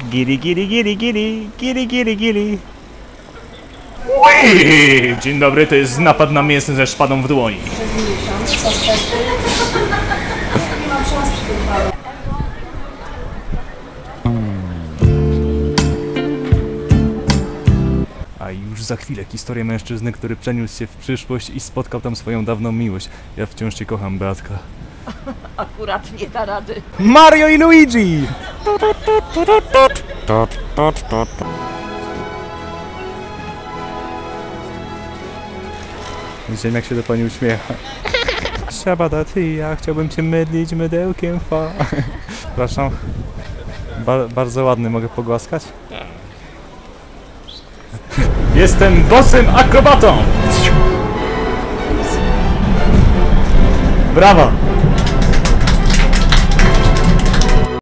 Giri, giri, giri, giri, giri, giri, giri. Ui! Dzień dobry, to jest napad na mięsny ze szpadą w dłoni. A już za chwilę historia mężczyzny, który przeniósł się w przyszłość i spotkał tam swoją dawną miłość. Ja wciąż cię kocham, Beatka. Akurat nie da rady. Mario i Luigi! Widziałem, jak się do pani uśmiecha. Szabada ty, ja chciałbym cię mydlić mydełkiem fa. Przepraszam. Bardzo ładny, mogę pogłaskać? Jestem bossem akrobatą! Brawa!